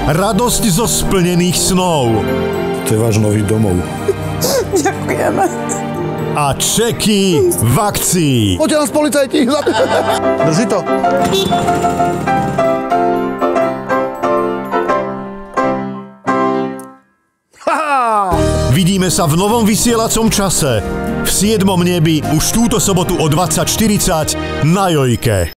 Radosť zo splnených snov. To je váš nový domov. Ďakujeme. A čeky v akcii. Poďte nás policajti. Drží to. Vidíme sa v novom vysielacom čase. V 7. nebi už túto sobotu o 20:40 na Jojke.